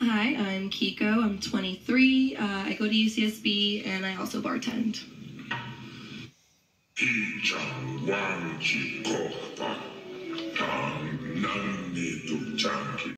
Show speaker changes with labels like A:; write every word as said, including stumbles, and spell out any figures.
A: Hi, I'm Kiko. I'm twenty-three. Uh, I go to U C S B, and I also bartend.